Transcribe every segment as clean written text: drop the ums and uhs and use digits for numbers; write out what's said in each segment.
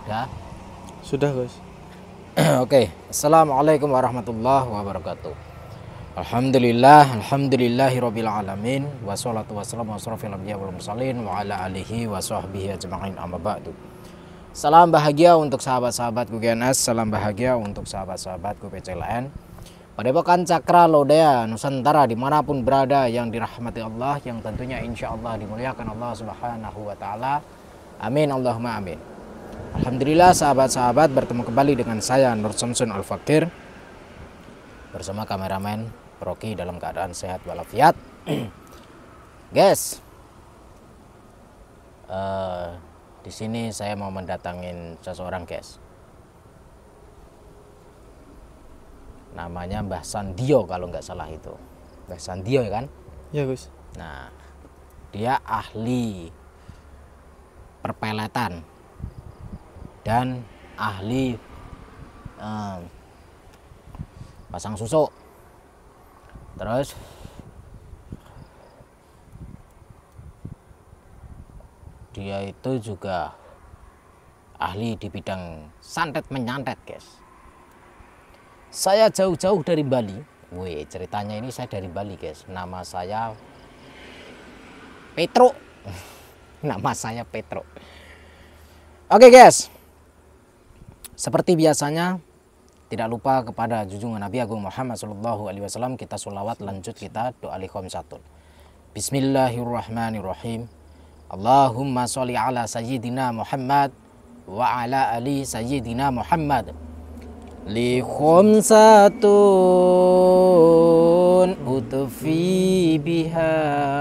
Sudah? Sudah, Gus. Oke. Assalamualaikum warahmatullahi wabarakatuh. Alhamdulillahirabbil alamin wassalatu wassalamu ala asrofil anbiya wal mursalin wa ala alihi wa sahbihi ajma'in amma ba'du. Salam bahagia untuk sahabat-sahabatku GNS, salam bahagia untuk sahabat-sahabatku PCLN. Padepokan Cakra Lodaya Nusantara dimanapun berada yang dirahmati Allah, yang tentunya insya Allah dimuliakan Allah Subhanahu wa Ta'ala. Amin Allahumma amin. Alhamdulillah sahabat-sahabat, bertemu kembali dengan saya Nur Samsun Al-Fakir bersama kameramen Rocky dalam keadaan sehat walafiat. Guys, di sini saya mau mendatangin seseorang, guys. Namanya Mbah Sandio kalau nggak salah itu. Mbah Sandio ya kan? Ya, Gus. Nah, dia ahli perpeletan dan ahli pasang susuk. Terus dia itu juga ahli di bidang santet menyantet, guys. Saya jauh-jauh dari Bali. Wih, ceritanya ini saya dari Bali, guys. Nama saya Petro. Nama saya Petro. Oke, guys. Seperti biasanya, tidak lupa kepada junjungan Nabi Agung Muhammad SAW, kita sholawat, lanjut kita doa likhomsatun. Bismillahirrahmanirrahim. Allahumma sholli ala sayyidina Muhammad wa ala ali sayyidina Muhammad. Likhomsatun utfi biha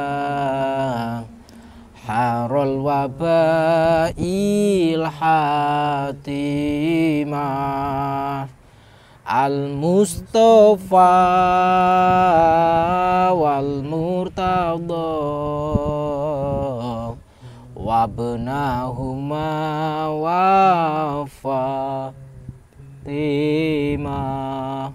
harul wabail hatimah al-mustafa wal murtada wabnahuma wa fatimah.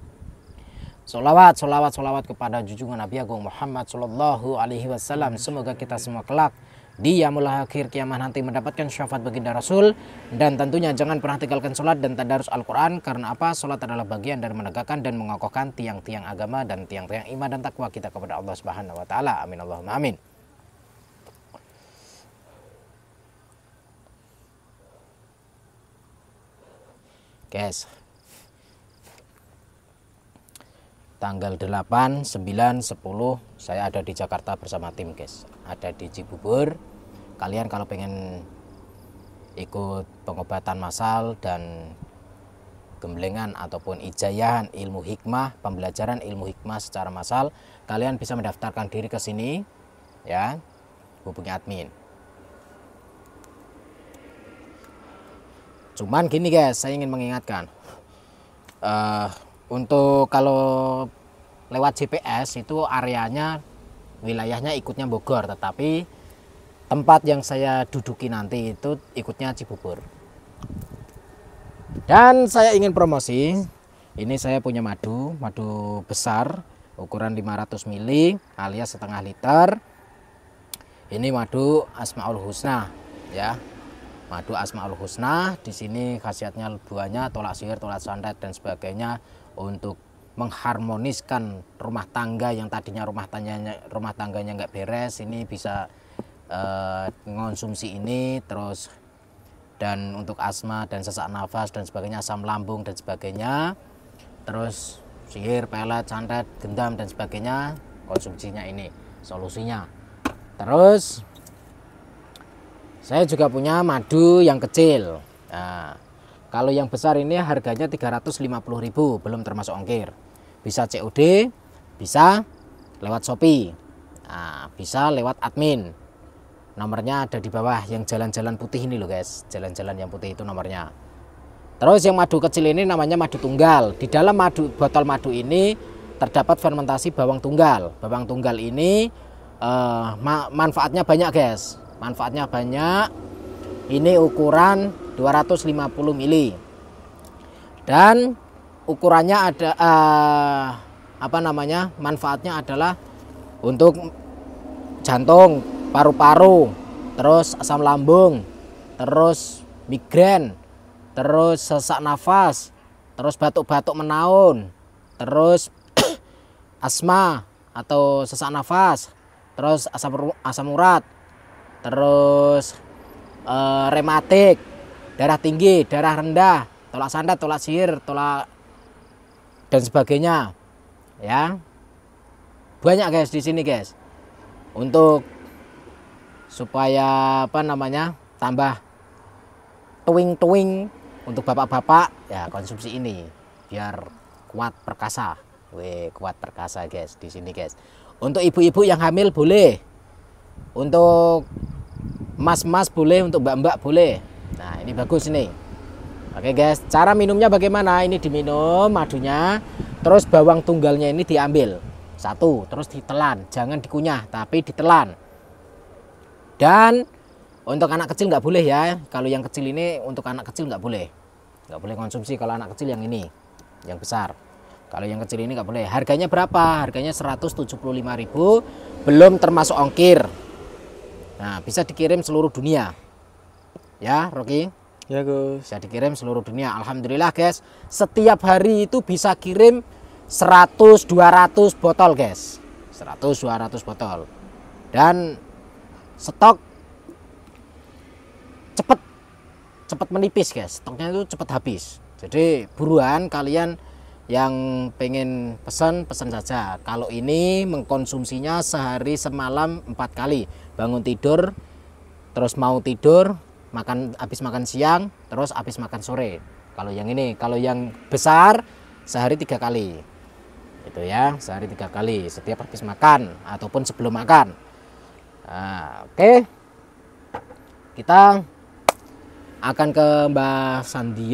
Solawat kepada junjungan Nabi Agung Muhammad Sallallahu Alaihi Wasallam. Semoga kita semua kelak di yaumul akhir kiamat nanti mendapatkan syafaat baginda Rasul. Dan tentunya jangan pernah tinggalkan sholat dan tadarus Al-Quran. Karena apa? Sholat adalah bagian dari menegakkan dan mengokohkan tiang-tiang agama dan tiang-tiang iman dan takwa kita kepada Allah Subhanahu Wa Taala. Amin Allahumma amin. Guys, tanggal 8, 9, 10 saya ada di Jakarta bersama tim, guys. Ada di Cibubur. Kalian kalau pengen ikut pengobatan massal dan gemblengan ataupun ijayahan ilmu hikmah, pembelajaran ilmu hikmah secara massal, kalian bisa mendaftarkan diri ke sini ya. Hubungi admin. Cuman gini, guys, saya ingin mengingatkan untuk kalau lewat GPS itu areanya, wilayahnya ikutnya Bogor, tetapi tempat yang saya duduki nanti itu ikutnya Cibubur. Dan saya ingin promosi, ini saya punya madu besar ukuran 500 ml alias setengah liter. Ini madu Asmaul Husna ya. Madu Asmaul Husna, di sini khasiatnya buahnya tolak sihir, tolak santet dan sebagainya, untuk mengharmoniskan rumah tangga yang tadinya rumah tangganya nggak beres. Ini bisa mengonsumsi ini terus, dan untuk asma dan sesak nafas dan sebagainya, asam lambung dan sebagainya, terus sihir, pelet, santet, gendam dan sebagainya, konsumsinya ini solusinya. Terus saya juga punya madu yang kecil. Nah, kalau yang besar ini harganya 350.000, belum termasuk ongkir. Bisa COD, bisa lewat Shopee, nah, bisa lewat admin. Nomornya ada di bawah yang jalan-jalan putih ini loh, guys. Jalan-jalan yang putih itu nomornya. Terus yang madu kecil ini namanya madu tunggal. Di dalam botol madu ini terdapat fermentasi bawang tunggal. Bawang tunggal ini manfaatnya banyak, guys. Manfaatnya banyak. Ini ukuran 250 ml. Dan ukurannya ada manfaatnya adalah untuk jantung, paru-paru, terus asam lambung, terus migrain, terus sesak nafas, terus batuk-batuk menaun, terus asma atau sesak nafas, terus asam urat, terus rematik, darah tinggi, darah rendah, tolak sandat, tolak sihir, tolak dan sebagainya. Ya. Banyak guys di sini guys. Untuk supaya tambah tuing-tuing untuk bapak-bapak ya konsumsi ini biar kuat perkasa. Kuat perkasa guys di sini guys. Untuk ibu-ibu yang hamil boleh. Untuk mas-mas boleh, untuk mbak-mbak boleh. Nah, ini bagus nih. Oke guys, cara minumnya bagaimana? Ini diminum madunya, terus bawang tunggalnya ini diambil. Satu, terus ditelan, jangan dikunyah tapi ditelan. Dan untuk anak kecil nggak boleh ya. Kalau yang kecil ini untuk anak kecil nggak boleh konsumsi. Kalau anak kecil yang ini, yang besar. Kalau yang kecil ini nggak boleh. Harganya berapa? Harganya 175.000, belum termasuk ongkir. Nah, bisa dikirim seluruh dunia. Ya, Rocky. Ya Gus. Bisa dikirim seluruh dunia. Alhamdulillah guys. Setiap hari itu bisa kirim 100-200 botol guys. 100-200 botol. Dan stok cepet menipis guys. Stoknya itu cepet habis. Jadi buruan kalian yang pengen pesan saja. Kalau ini mengkonsumsinya sehari semalam 4 kali. Bangun tidur, terus mau tidur, habis makan siang, terus habis makan sore. Kalau yang ini, kalau yang besar sehari 3 kali. Itu ya, sehari 3 kali setiap habis makan ataupun sebelum makan. Nah, oke. Kita akan ke Mbah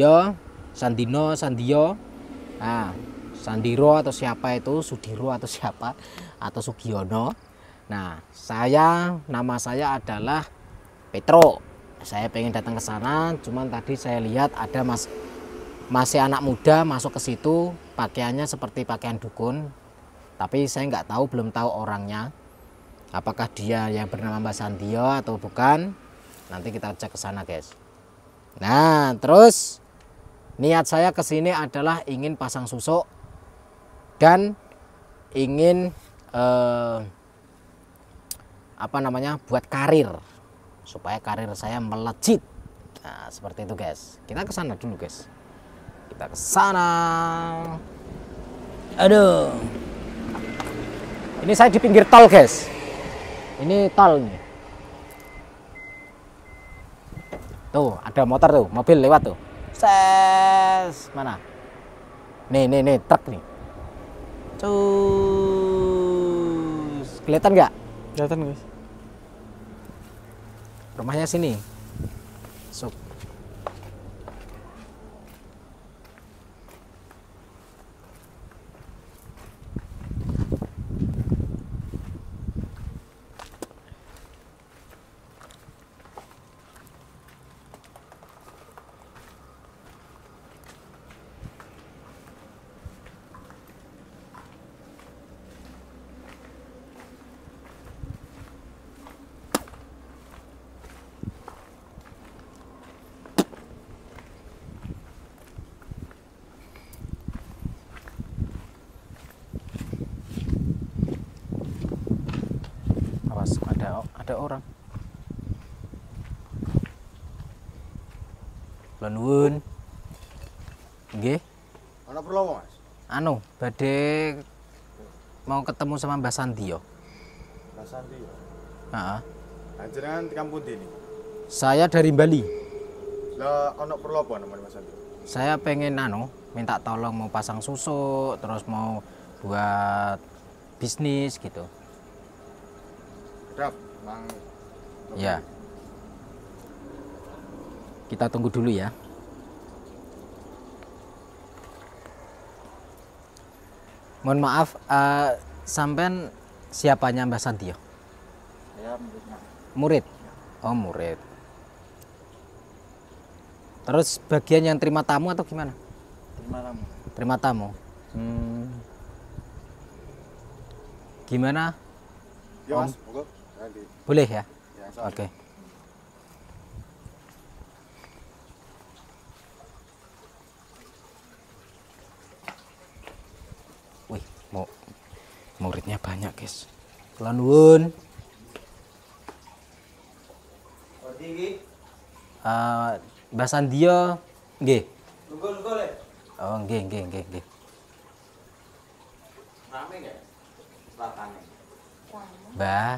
Sandio. Nah, Sandiro atau siapa itu, Sudiro atau siapa, atau Sugiono. Nah, nama saya adalah Petro. Saya pengen datang ke sana, cuman tadi saya lihat ada masih anak muda masuk ke situ, pakaiannya seperti pakaian dukun. Tapi saya nggak tahu, belum tahu orangnya. Apakah dia yang bernama Mbah Sandio atau bukan? Nanti kita cek ke sana, guys. Nah, terus niat saya ke sini adalah ingin pasang susuk dan ingin buat karir supaya karir saya melejit. Nah, seperti itu, guys. Kita ke sana dulu, guys. Kita ke sana. Aduh. Ini saya di pinggir tol, guys. Ini tol nih. Tuh, ada motor tuh, mobil lewat tuh. Ses, mana? Nih, truk nih. Cus. Kelihatan nggak? Kelihatan guys. Rumahnya sini. Sok. Awas, ada orang. Lanun. Nggih. Ana perlu apa, Mas? Anu, badhe mau ketemu sama Mbah Sandio. Mas Santi ya. Heeh. Panjenengan di kampung ini. Saya dari Bali. Lah ana perlu apa namanya Mas Santi? Saya pengen minta tolong mau pasang susuk, terus mau buat bisnis gitu. Dap, Mang. Ya. Kita tunggu dulu ya. Mohon maaf, sampean siapanya Mbah Sandio? Saya muridnya. Murid? Oh, murid. Terus bagian yang terima tamu atau gimana? Terima tamu. Terima tamu. Gimana? Ya, Om? Mas, monggo. Nanti. Boleh ya? Ya, soal. Oke. Mau muridnya banyak, guys. Kula nuwun. Odi iki. Mbah Sandio nggih. Lungguh-lungguh le. Oh, nggih. Rame enggak? Selatane. Mbah,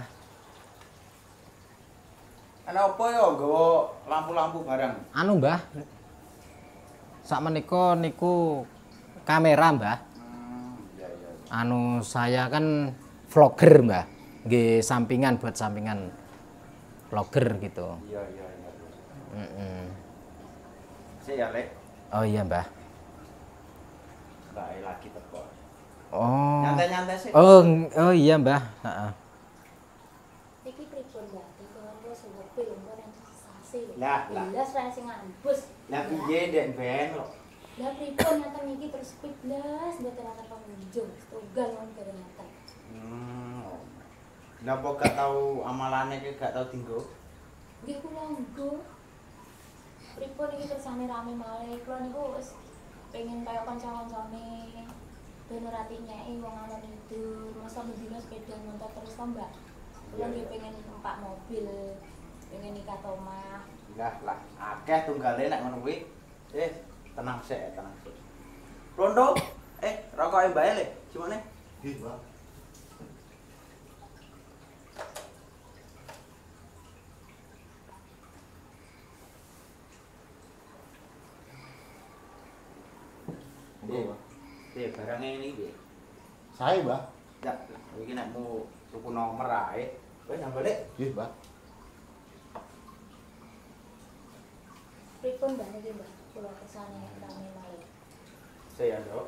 Ana apa ya nggawa lampu-lampu barang? anu Mbah. Sakmenika niku kamera, Mbah. Iya. Anu saya kan vlogger, Mbah. Nggih sampingan buat sampingan vlogger gitu. Iya. Heeh. Sik ya, Lek. Oh iya, Mbah. Bae lagi teko. Oh. Nyantai-nyantai sih. Oh iya, Mbah. Heeh. Iki pripun Mbak? Dikono wis ngopi lho kok nang sasi lho. Lah. Belas ra sing ngambus. Lah piye Dek Ben lho? Lah pripun ngaten iki terus belas mboten ana pengunjung. Tunggal wong bareng ngaten. Napa gak tau amalane ki gak tau dienggo? Nggih kula nggo. Pripun iki terus rame-rame malih. Kula niku wis pengen kaya kanca-kancane. Ben ora tinyeki wong ana tidur. Masa mendino sepeda motor terus to, Mbak? Kula nggih pengen numpak mobil. Pengen ikat omah. Lah, akeh tunggale nek ngono kuwi. Tenang sik. Rondo, rokoke bae le, cimone. Nggih, Pak. Barangnya ini piye? Saya, Mbah. Ya, iki nek mu tuku nomor ae. Kowe nang balik? Nggih, Mbah. Pripun Mbak niki Mbak? Kula kesane rame malih. Saya, Dok.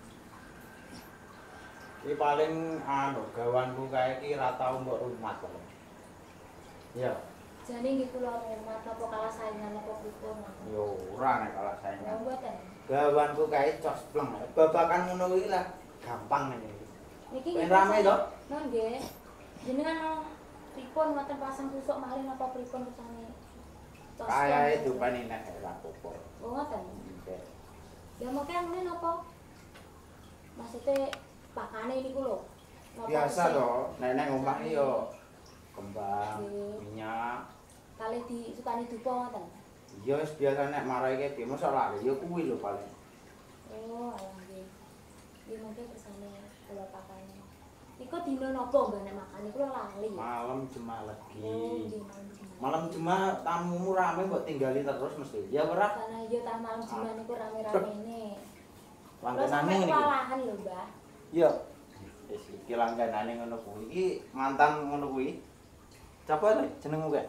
Iki paling gawanku kae iki ra tau mbok rumat kok. Ya, Jane nggih kula rumah napa kalah saingan napa pripun? yo ora nek kalah Ya saingan. mboten. Gawanku kae cospleng. Babakan ngono kuwi lah gampang ngene. Niki Ben rame to? Nggih. Jenengan pripun ngoten pasang tusuk malih napa pripun kesane? Kayae dupane nek ora apa-apa. Oh ngoten. Ya mengke ngene napa? Maksudnya pakane niku lho. Napa Biasa resik? to, nenek omah iki yo kembang, Nggih. minyak. Kalih disukani dupa ngoten. Iya wis biasa nek marahi ki mosok lali yo kuwi lho paling. Oh, alah nggih. Nggih mengke kesane kula pakane. Iku dina napa Mbak nek makane kula lali. Malam Jumat lagi. Oh, nggih malam Jumat. Malam Jumat tamumu rame mbok tinggali terus mesti. Ya ora? Karena iya ta malam Jumat niku rame-ramene. Kula Langganane sampe ngene iki. kewalahan lho, Mbah. Iya. Wis iki langganane ngono kuwi. Iki mantan ngono kuwi. Coba to jenengmu kek?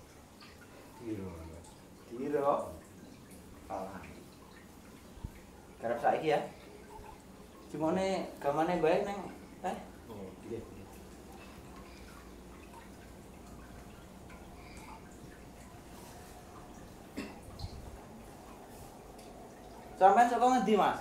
Diro. Alah. Karep saiki ya. Cumane gamane bae neng nggih. Sampeyan saka ngendi, Mas?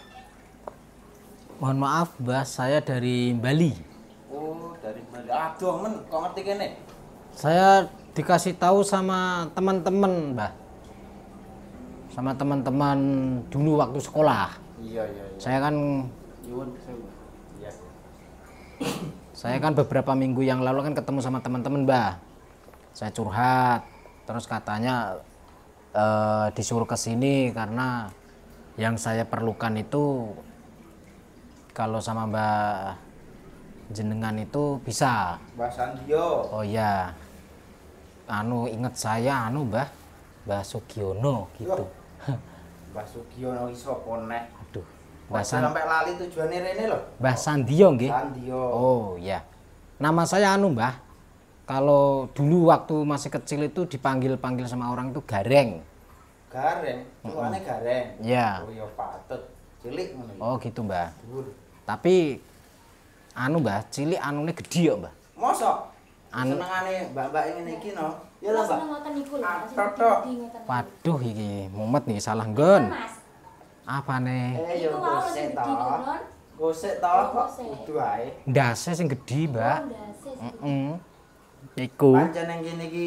Mohon maaf, Mbah, saya dari Bali. Oh, dari Bali. Aduh, men, kok ngerti kene? Saya dikasih tahu sama teman-teman, Mbah. Sama teman-teman dulu waktu sekolah. Iya. Saya kan Nyuwun sewu. Iya. Saya kan beberapa minggu yang lalu kan ketemu sama teman-teman, Mbah. Saya curhat, terus katanya disuruh ke sini karena yang saya perlukan itu kalau sama Mbak jenengan itu bisa. Mbah Sandio. Oh ya, inget saya Mbah Sugiono gitu. Mbah Sugiono iki sapa nek? Aduh, Mbah sampai lali tujuane rene lho. Mbah Sandio nggih. Sandio. Oh ya, nama saya Mbah. Kalau dulu waktu masih kecil itu dipanggil-panggil sama orang itu Gareng. Gareng, tuane gareng. Ya. Oh ya patut. Cilik ngono iki. Oh gitu Mbah. Dhuwur. Tapi Mbah, cilik anune gedhi ya Mbah. Mosok Anu- senengane mbak-mbak ngene iki no. Ya lho, Kula Mbak. seneng ngoten niku lho. Ah, Mas, tok. di ngoten. Waduh iki mumet nih salah nggon. Mas. Apane? Yo Iku wae gosek sing to. gedhi niku, Non. Gosek to Oh, kok gosek. kudu ae. Ndase sing gedhi, Mbak. Oh, ndase sing gedhi. Iku. Pancen nang kene iki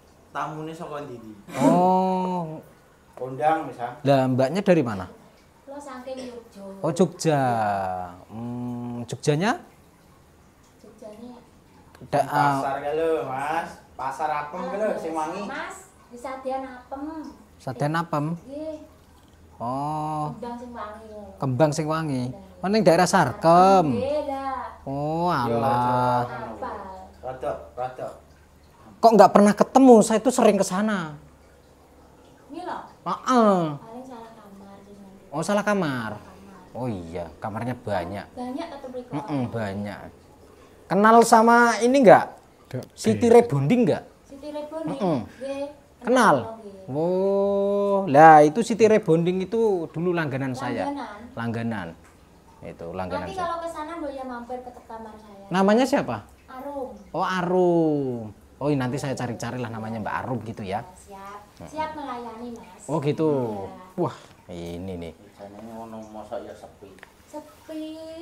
tamune saka ndi? Oh. Kondang misal. Lah mbaknya dari mana? Kula apa saking Yogyo. Oh Jogja. Jogjanya? Jogjanya Pasar ke lho, Mas. Pasar apem ke lho sing wangi. Mas, di Sadian apem. Saden apem. Nggih, Oh, udang sing wangi. kembang sing wangi. Oh ning daerah Sarkem. Nggih lah. Oh alah. Apa? Rodok. Kok nggak pernah ketemu? Saya itu sering ke sana. Ini loh, Heeh. paling salah kamar di sana. Oh salah kamar. Kamar. Oh iya, kamarnya banyak. Banyak tetep mriko. Banyak. Kenal sama ini nggak? Siti Rebonding nggak? Siti Rebonding. Mm-mm. Nggih. Kenal? Nggih. Oh, lah itu Siti Rebonding itu dulu langganan saya. Langganan. Langganan. Itu langganan Nanti saya. kalau ke sana Mbak ya mampir ke kamar saya. Namanya siapa? Arum. Oh Arum. Oh nanti saya cari-carilah namanya Mbak Arum gitu ya. Siap. Siap melayani, Mas. Oh gitu. Iya. Wah ini nih. Jenenge ngono mosok ya sepi. Sepi.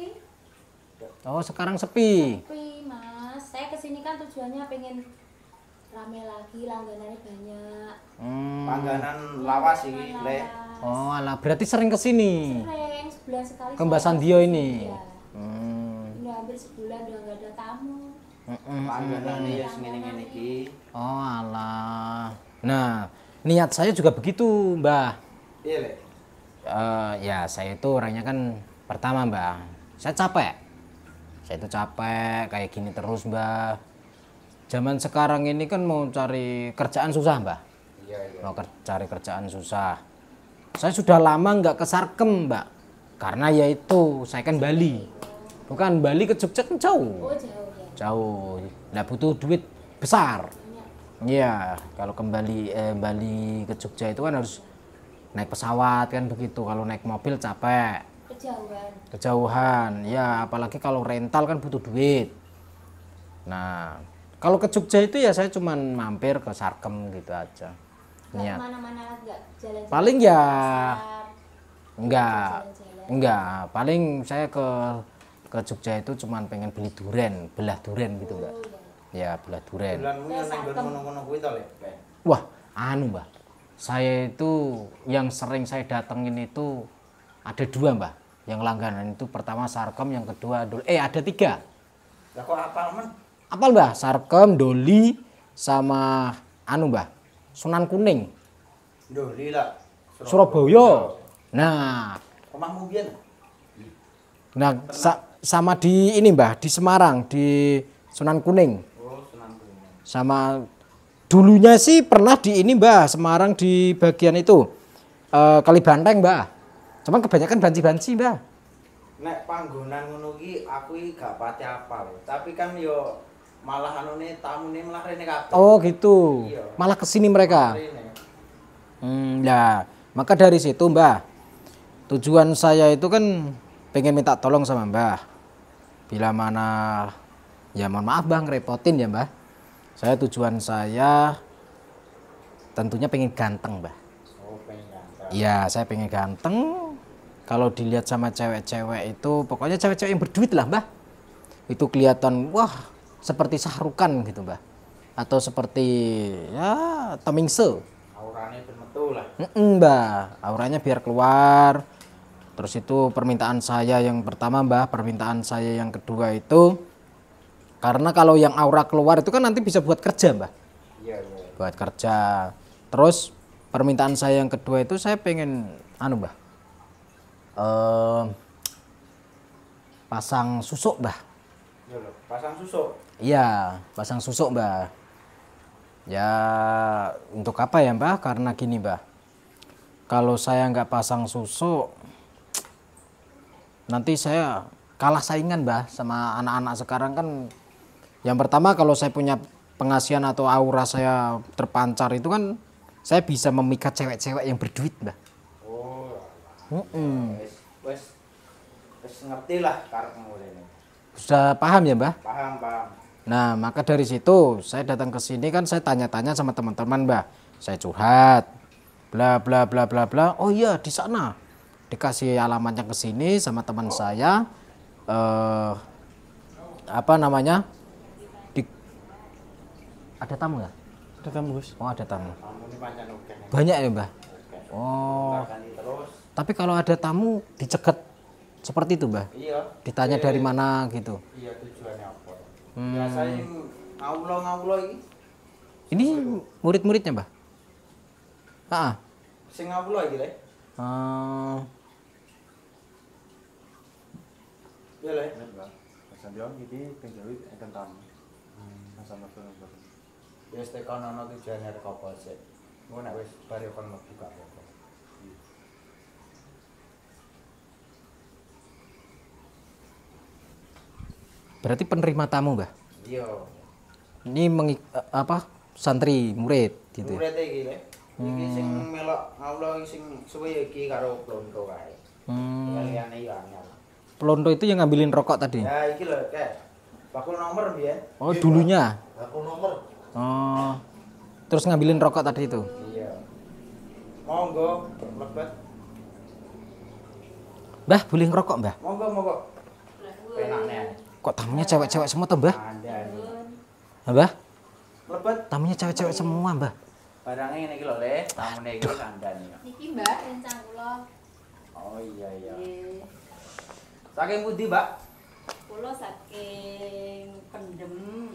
Oh sekarang sepi. Sepi, Mas. Saya kesini kan tujuannya pengen rame lagi, langganannya banyak. Langganan lawas iki, Lek. Oh alah berarti sering kesini. Sering sebulan sekali. Ke Mbak saya Sandio kesini. ini. Iya. Udah hampir sebulan udah nggak ada tamu. Langganane ya ngene-ngene iki. Oh alah. Nah niat saya juga begitu Mbah. Iya, Lek. Ya saya itu orangnya kan pertama Mbah. Saya capek. Saya itu capek kayak gini terus Mbah. Zaman sekarang ini kan mau cari kerjaan susah Mbah. Iya. Mau cari kerjaan susah. Saya sudah lama nggak ke Sarkem Mbak. Karena ya itu saya kan Bali. Bukan Bali ke Jogja kan jauh. Oh, jauh ya. Jauh. Nah butuh duit besar. Banyak. Iya, kalau kembali Bali ke Jogja itu kan harus naik pesawat kan begitu. Kalau naik mobil capek, Kejauhan. kejauhan. Ya, apalagi kalau rental kan butuh duit. Nah, kalau ke Jogja itu ya saya cuman mampir ke Sarkem gitu aja. Nggak Niat. kemana-mana lagi nggak jalan-jalan. Paling ya pasar. enggak, Jalan-jalan. enggak. Paling saya ke Jogja itu cuman pengen beli duren, belah duren gitu Mbak. Oh, Ya, ya. belah duren. Bulanmu yang nang ngono-ngono kuwi to, Lek. Wah, anu Mbak, saya itu yang sering saya datengin itu ada dua Mbak. Yang langganan itu pertama Sarkem, yang kedua Doli. Ada tiga. Lah kok apal men? Apal Mbak? Sarkem, Doli, sama anu Mbak, Sunan Kuning, Doli lah. Surabaya. Nah, Omahmu biyen? sama di ini Mbak, di Semarang, di Sunan Kuning. Oh, Sunan Kuning. Sama dulunya sih pernah di ini Mbak, Semarang di bagian itu Kalibanteng Mbak. Cuman kebanyakan banci-banci Mbak. Nek panggonan ngono ki aku iki gak pati apal. Tapi kan yo malah anune tamune malah rene kabeh. Oh gitu. Iya. Malah kesini mereka. Rene. Ya, maka dari situ Mbak, tujuan saya itu kan pengen minta tolong sama Mbah. Bila mana, ya mohon maaf Bang, ngerepotin ya Mbah. Tujuan saya tentunya pengen ganteng Mbah. Oh, pengen ganteng. Iya, saya pengen ganteng. Kalau dilihat sama cewek-cewek itu, pokoknya cewek-cewek yang berduit lah Mbah. Itu kelihatan, wah seperti Sahrukan gitu Mbah. Atau seperti, ya Tomingse. Aurane ben metu lah. Mbah, auranya biar keluar. Terus itu permintaan saya yang pertama Mbah, permintaan saya yang kedua itu karena kalau yang aura keluar itu kan nanti bisa buat kerja Mbah. Iya, iya. Buat kerja. Terus permintaan saya yang kedua itu saya pengen anu Mbah. Pasang susuk Mbah. Yo lho, pasang susuk. Iya, pasang susuk Mbah. Ya untuk apa ya Mbah? Karena gini Mbah. Kalau saya nggak pasang susuk, nanti saya kalah saingan Mbah sama anak-anak sekarang kan. Yang pertama kalau saya punya penghasilan atau aura saya terpancar itu kan saya bisa memikat cewek-cewek yang berduit Mbah. Oh. Wes ngerti lah karepmu rene. Sudah paham ya Mbah? Paham. Nah maka dari situ saya datang ke sini kan saya tanya-tanya sama teman-teman Mbah. Saya curhat, bla bla bla bla bla. Oh iya di sana dikasih alamatnya ke sini sama teman saya. Apa namanya? Ada tamu nggak? Ada tamu Gus. Oh ada tamu. Kamu ini pancen oke nih. Banyak ya Mbah? Oke. Oh Takani terus. Tapi kalau ada tamu dicegat seperti itu, Mbah. Iya. Ditanya dari mana gitu. Iya, tujuannya apa? Biasanya ngawula iki. Ini murid-muridnya, Mbah? Ah. Sing ngawula iki, Le. Ya, Le. Sampeyan iki penjawit enten tamu. Sama film. Ya wis tekan ana tujuane arek apa sik. Engko nek wis bari kon mlebu gak apa-apa. Berarti penerima tamu, Mbah? Iya. Ini santri murid gitu. Murid iki, Le. Iki sing melok ngawula sing suwe iki karo plonto kae. Liyane ya anyar. Pelonto itu yang ngambilin rokok tadi? Ya iki lho, Kek. Bakul nomor biyen. Oh, dulunya? Bakul nomor. Oh. Terus ngambilin rokok tadi itu? Iya. Monggo, mlebet. Mbah, boleh ngerokok, Mbah? Monggo. Penakne. Kok tamunya cewek-cewek semua tuh, Mbah? Andani. Mbah? Mlebet. Tamunya cewek-cewek semua, Mbah. Barangnya ngene iki lho, Le. Tamune iki kandhani. Niki Mbak, rencang kula. Oh iya. Nggih. Saking pundi, Mbak? Kula saking Pendem.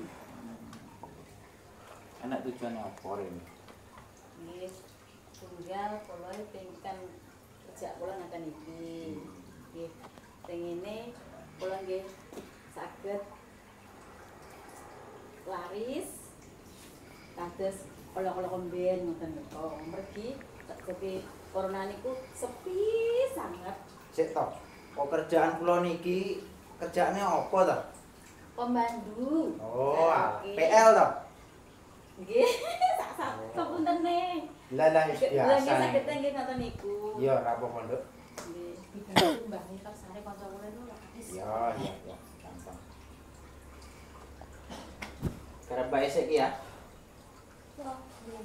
Enak tujuannya apa rene? Nggih. Tunggal kula pengkan kerja kula ngaten iki. Nggih. Pengene kula nggih saged laris kados oleh-oleh omben ngoten niku. Mergi sepi corona niku sepi sangat. Sik to. Pekerjaan kula niki kerjaane apa to? Pemandu. Oh, Oke. PL to? Nggih, sak kepuntene. Lah wis Lah nggih biasa. saged nggih ngoten niku. Iya, ora apa-apa, Nduk. Nggih. Mbak iki kersane kanca kula itu laris. Iya, gampang. Karep bae sik iki ya. Oh, nggih.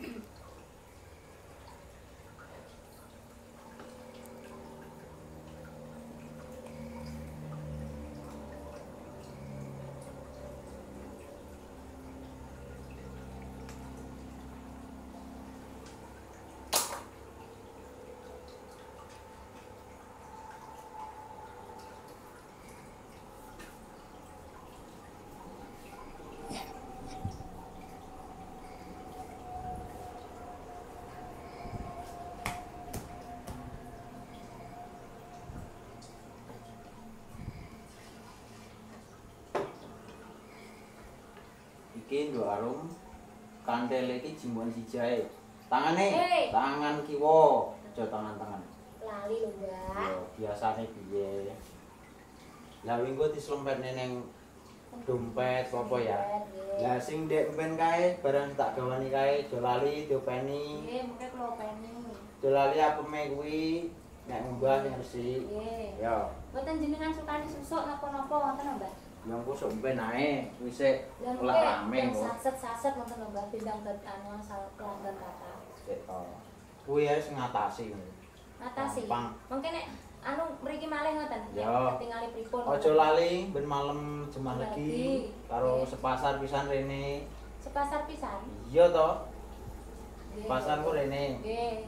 Iki nduk arum kandele iki jimbon sijae. Tangane, Hei. tangan kiwa, aja tangan-tangan. Lali lho, Mbak. Yo biasane piye. Lah wingko dislempetne ning dompet apa ya? Lah sing ndek mben kae barang tak gawani kae aja lali diopeni. Nggih, mengke kula openi. Aja lali apeme kuwi nek mbah sing resik. Nggih. Yo, Mboten jenengan sukani susuk napa-napa wonten, Mbak? yang kusuk mben ae wis sik Lah olah rame yang kok. saset-saset wonten lho, Mbak, bintang anu asal pelanggan kata. Sik to. Kuwi ae sing ngatasi. Atasi. Gampang. Mungkin nek anu mriki malih ngoten. Ya. Nek ketingali pripun. Aja lali ben malam jemah Lagi. legi karo Nggih. sepasar pisan rene. Sepasar pisan. Iya to, Nggih. pasar ku rene. Nggih.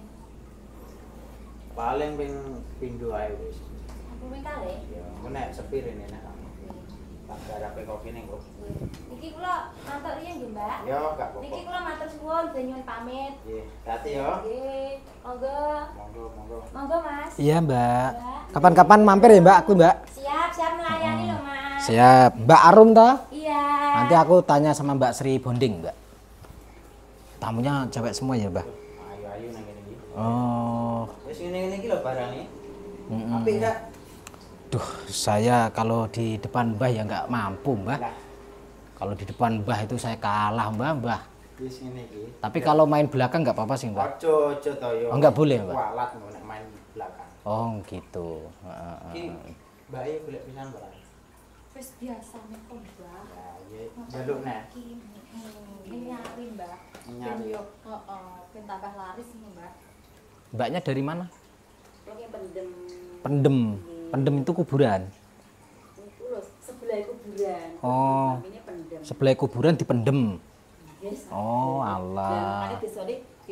Paling ping pindho ae wis. Aku mung kalih. Ya, engko nek sepi rene nek kamu. Nggih. Tak garape kopi ning kok. Nggih. Niki kula matur riyen nggih, Mbak. Ya, gak Niki apa-apa. kula matur suwun ben nyuwun pamit. Nggih, hati ya. Nggih. Monggo. Monggo. Monggo, Mas. Iya, Mbak. Mbak. Kapan-kapan mampir ya, Mbak, aku, Mbak. Siap melayani lho, Mas. Siap. Mbak Arum toh? Iya. Nanti aku tanya sama Mbak Sri Bonding, Mbak. Tamunya cewek semua ya, Mbak? Ayo nang kene iki. Oh. Wis ngene-ngene iki lho barane. Mm-mm. Apik gak? Duh, saya kalau di depan Mbah ya nggak mampu, Mbah. Lah, Kalau di depan Mbah itu saya kalah, Mbah. wis ngene iki. Tapi kalau main belakang nggak apa-apa sih, Mbah. Ojo to yo. Oh, nggak boleh, Mbak? Walat ngono nek main belakang. Oh, gitu. Iki Mbak e golek pisan Mbak. Wis biasa nek kok, Mbak. Ya, iya, jaluk nek. Ini nyari, Mbak. Nyari. Ben yo, heeh, ben tambah laris ini, Mbak. Mbaknya dari mana? Kula Pendem. Pendem. Pendem itu kuburan. Niku lho sebelah kuburan. Oh. Namine Pendem. Sebelah kuburan dipendem. Nggih. Oh, Lah alah. makane desane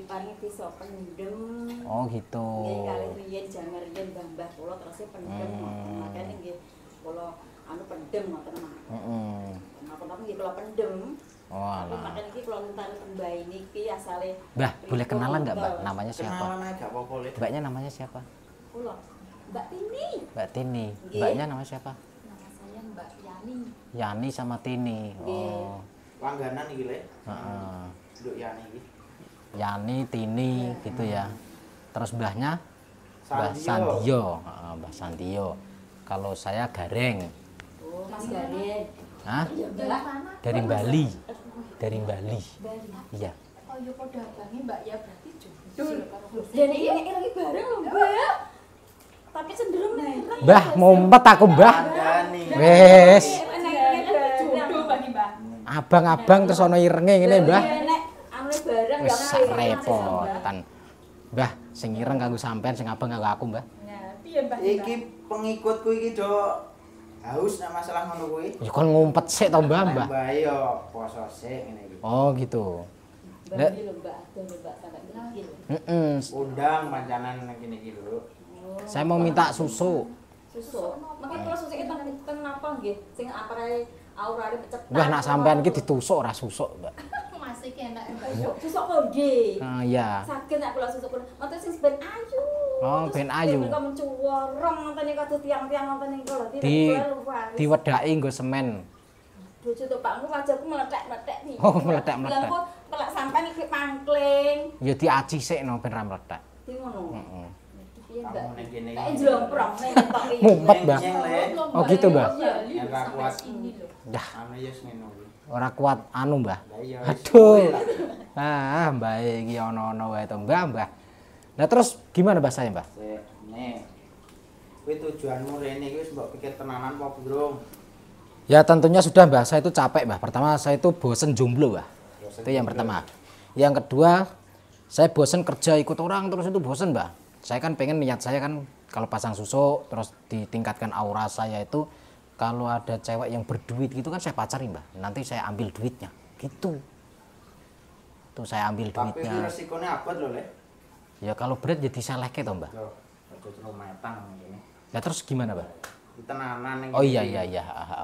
diparingi bisa pendem. Oh gitu. Nggih kalih riyen jaman riyen mbah-mbah kula terus pendem ngoten. Makane nggih kula anu pendem ngoten mah. Heeh. Napa-napa nggih kula pendem. Oh Tapi alah. makane iki kula minta mbah niki asale Mbah, boleh kenalan nggak Mbak? Namanya siapa? Kenalan aja gak apa-apa Le. Mbaknya namanya siapa? kula. Mbak Tini. Mbak Tini. Nggih. Mbaknya namanya siapa? Nama saya Mbak Yani. Yani sama Tini. Oh. Langganan iki Le. Heeh. Nduk Yani iki. Yani, Tini gitu ya. Terus mbahnya Mbah Sandio. Sandio. Heeh, Mbah Sandio. Kalau saya Gareng. Oh, Mas Gareng. Hah? Ya Mbak. Dari Bali. Dari Bali. Iya. Oh ya padha abange Mbak ya berarti jodoh. Dan ini lagi bareng loh Mbak. Tapi cenderung merah. Mbah, mumpet aku Mbah. Kandhani. Wes. Jodoh bagi Mbak. Abang-abang terus ono irenge ngene Mbah. Nek anu bareng Wis ya sak repotan. Mbah, sing ireng kanggo sampean, sing abang kanggo aku, Mbah. Nah, piye Mbak? Iki pengikutku iki do haus nek masalah ngono kuwi. Ya kon ngumpet sik to, Mbah, Mbah. Mbah yo poso sik ngene iki. Oh, gitu. Mbak iki lho Mbak, ada lho Mbak sampai mikir. Heeh. Undang pancanan nang kene iki lho. Saya mau minta susu. Susu. Makanya kalau susu itu ten apa nggih? Sing apare aurane pecetan. Wah, nak sampean iki ditusuk ora susuk, Mbak. Masih enak Mbak. Susu kok nggih. Ah, iya. Saged nek kula susu kula. Ngoten sing ben ayu. Oh, ben ayu. Kok mencuworong ngoten niku kados tiang-tiang ngoten niku lho. Diwedaki nggo semen. Bojo to Pakku wajahku meletek-meletek nih. Oh, meletek-meletek. Lah kok telak sampean iki pangkling. Ya diaci sik no ben ra meletek. Di ngono. Heeh. Piye Mbak? Kamu ning kene Tak iki. njlomprong nek tok iki. Mumpet, Mbah. Nyeng, Le. Oh, gitu, Mbak. Iya, Ora kuat. ini loh. Dah, Anu ya ngono kuwi. ora kuat anu, Mbah. Lah iya. Aduh. Ah, Mbah iki ono-ono wae to, Mbah, Mbah. Nah, terus gimana Mbah saya, Mbah? Sik, nih. Kuwi tujuanmu rene iki wis mbok pikir tenanan apa durung? Ya tentunya sudah Mbah, saya itu capek Mbah. Pertama saya itu bosen jomblo Mbah. Bosen Itu yang jomblo. pertama. Yang kedua, saya bosen kerja ikut orang terus itu bosen Mbah. Saya kan pengen niat saya kan kalau pasang susu terus ditingkatkan aura saya itu kalau ada cewek yang berduit gitu kan saya pacarin Mbah. Nanti saya ambil duitnya. Gitu. Tuh saya ambil Tapi kuwi duitnya. resikonya abot lho, Le. Ya kalau berat jadi seleke toh Mbah. Yo, aja terus metang ngene. Ya terus gimana Mbah? Iki tenanan ning Oh kene iya iki. iya iya.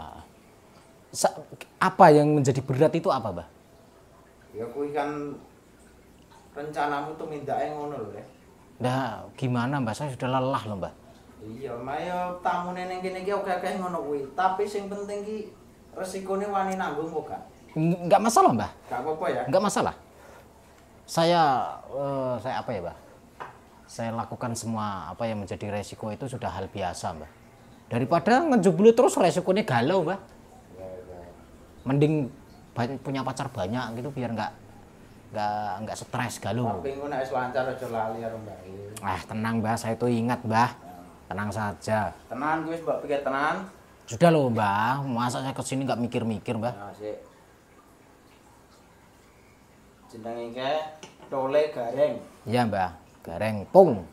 Apa yang menjadi berat itu apa Mbah? Ya kuwi kan rencanamu tuh mindake ngono lho, Le. Nah, gimana Mbah? Saya sudah lelah loh Mbah. Iya, mayo tamune ning kene iki akeh-akeh ngono kuwi. Tapi sing penting ki resikone wani nanggung kok gak? Enggak masalah Mbah. Gak apa-apa ya. Enggak masalah. Saya apa ya Mbah? Saya lakukan semua apa yang menjadi resiko itu sudah hal biasa Mbah. Daripada ngejublu terus resikonya galau Mbah. Ya, ya. Mending punya pacar banyak gitu biar enggak stres galau. Tapi engko nek wis lancar aja lali karo Mbak. Ah, tenang Mbah, saya itu ingat Mbah. Tenang saja. Tenan kuwi wis mbok pikir tenan. Sudah loh Mbah, masa saya kesini nggak mikir-mikir Mbah. Nah, sik. Jenenge iki Tole Gareng. Iya Mbah, Gareng Pung.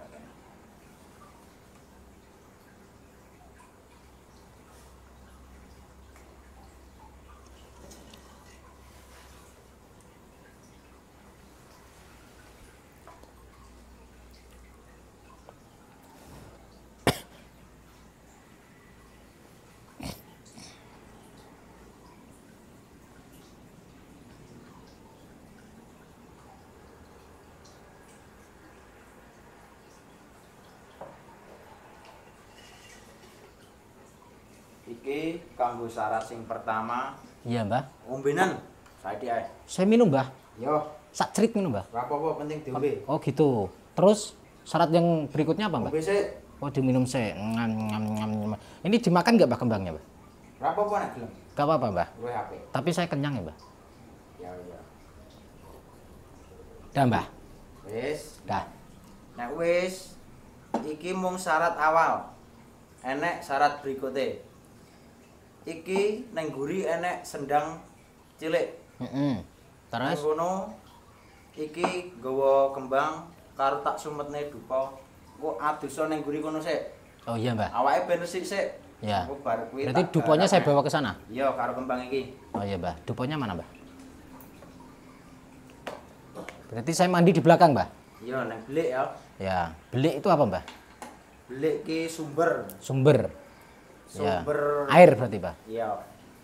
Iki kanggo syarat sing pertama, Iya Mbah. ombenan. Saiki ae. Saya minum Mbah. Yo, Sak cerit minum Mbah. ora apa-apa penting diombe. Oh gitu. Terus syarat yang berikutnya apa Mbah? Ombe sik. Oh diminum sih. Ngam, ngam, ngam, ngam. Ini dimakan nggak Mbah kembangnya Mbah? Ora apa-apa nek gelem. Gak apa-apa Mbah. Luwih apik. Tapi saya kenyang ya Mbah. Ya ya. Dah Mbah. Wis. Dah. Nek wis iki mung syarat awal. Enek syarat berikutnya. Iki neng guri enek sendang cilik. Heeh. Nang Terus kono iki nggawa kembang karo tak sumetne dupa. Engko adosa neng guri kono sik. oh iya Mbah. Awake ben resik sik. Ya. Engko bar kuwi. Berarti tak duponya saya garap. bawa ke sana. Iya, karo kembang iki. Oh iya Mbah. Duponya mana Mbah? Berarti saya mandi di belakang, Mbah? Iya, neng belik ya. Ya, belik itu apa, Mbah? Belik ki sumber. Sumber. Ya. Sumber Air berarti, Mbah. Iya.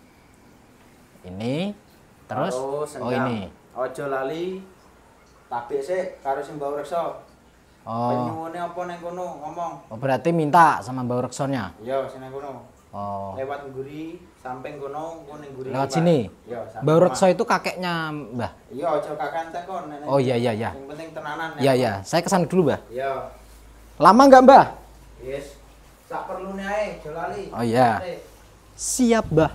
Ini terus oh sendam. ini. Ojo lali tabik sik karo sing mbau reksa. Oh. Penyuwune apa neng kono ngomong. Oh, berarti minta sama Mbah Reksonnya. Iya, sing neng kono. Oh. Lewat ngguri samping kono ning ngguri. Lewat sini. Iya, samping Mbah rumah. Rekso itu kakeknya Mbah. Iya, ojo kakan tekon nenek. Oh iya iya iya. Yang penting tenanan. Iya iya, saya kesana dulu, Mbah. Iya. Lama nggak, Mbah? Yes. Sak perlune ae, ojo lali. Oh iya. Siap, Mbah.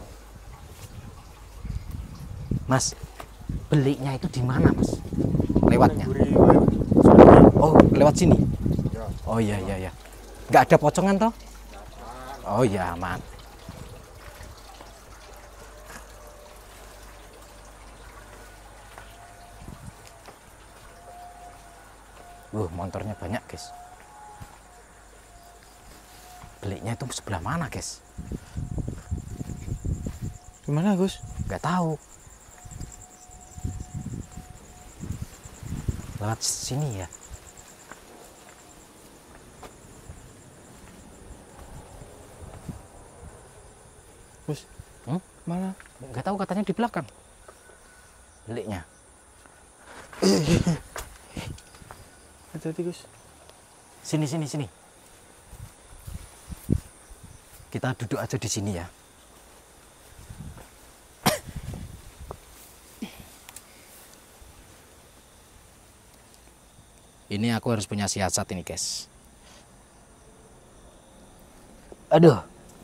Mas, beliknya itu di mana, Mas? Lewatnya. Guri, Oh, lewat sini. ya. Oh iya iya iya. Nggak ada pocongan toh? Oh iya, aman. Motornya banyak, guys. Beliknya itu sebelah mana, guys? Gimana, Gus? Nggak tahu. Lewat sini ya. Gus, Hmm? mana? Nggak tahu, katanya di belakang. Beliknya. Hati-hati, Gus. Sini sini sini. Kita duduk aja di sini ya. Ini aku harus punya siasat ini, guys. Aduh.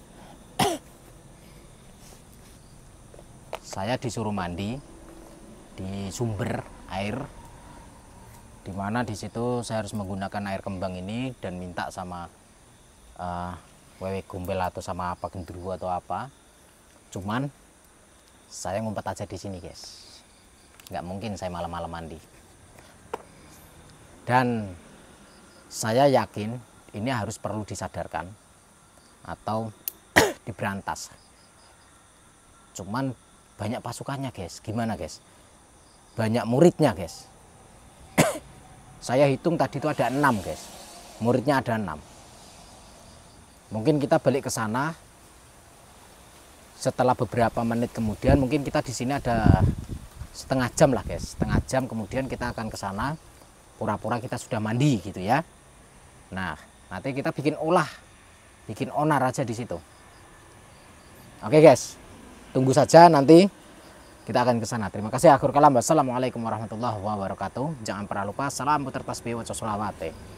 Saya disuruh mandi di sumber air, dimana di situ saya harus menggunakan air kembang ini dan minta sama wewe gombel atau sama apa gendruwo atau apa. Cuman saya ngumpet aja di sini, guys. Nggak mungkin saya malam-malam mandi. Dan saya yakin ini harus perlu disadarkan atau diberantas. Cuman banyak pasukannya, guys. Gimana, guys? Banyak muridnya, guys. Saya hitung tadi itu ada 6, guys. Muridnya ada 6. Mungkin kita balik ke sana. Setelah beberapa menit kemudian mungkin kita di sini ada setengah jam lah, guys. Setengah jam kemudian kita akan ke sana. Pura-pura kita sudah mandi gitu ya. Nah, nanti kita bikin onar aja di situ. Oke, guys. Tunggu saja, nanti kita akan ke sana. Terima kasih. Akhir kalam. Wassalamualaikum warahmatullahi wabarakatuh. Jangan pernah lupa salam puter tasbih wa sholawat.